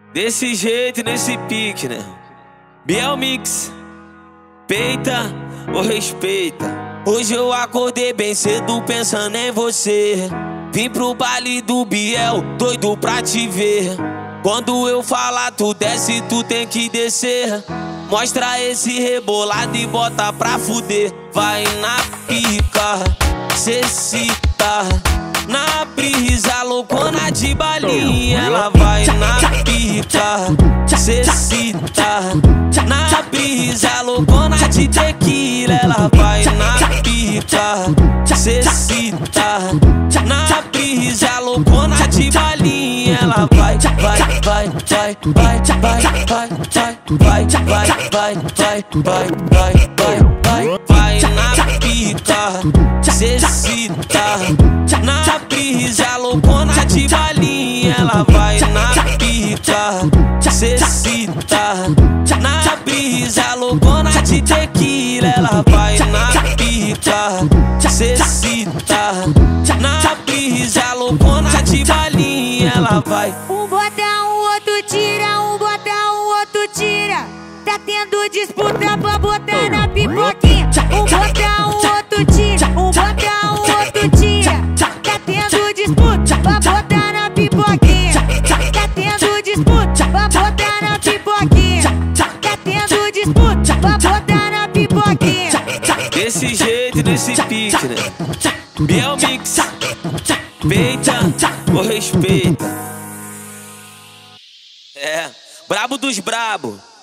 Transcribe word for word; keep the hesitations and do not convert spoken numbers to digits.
Desse jeito, nesse pique, né? Biel Mix, peita ou respeita. Hoje eu acordei bem cedo pensando em você. Vim pro baile do Biel, doido pra te ver. Quando eu falar tu desce, tu tem que descer. Mostra esse rebolado e bota pra fuder. Vai na pica, cê cita. Na brisa loucona de balinha, ela vai na pica, cê cita. Na brisa loucona de tequila, ela vai na pica, cê cita. Na brisa loucona de balinha, ela vai, vai, vai, vai, vai, vai, vai, vai, vai, vai, vai, vai, vai, vai, vai, vai na pica, cê cita. Na brisa loucona de balinha, ela vai na pica, cê cita. Na brisa loucona de tequila, ela vai na pica, cê cita. Na brisa loucona de balinha, ela vai. Um bota, um outro tira, um bota, um outro tira. Tá tendo disputa pra botar na pipoquinha. Um bota, um outro tira, um bota, um outro tira. Tá tendo disputa pra botar na pipoquinha. Tá tendo disputa pra botar na pipoquinha. Tá tendo disputa pra botar na pipoquinha. Desse jeito, nesse pique, né? Biel Mix, peita ou respeita. É, brabo dos brabo.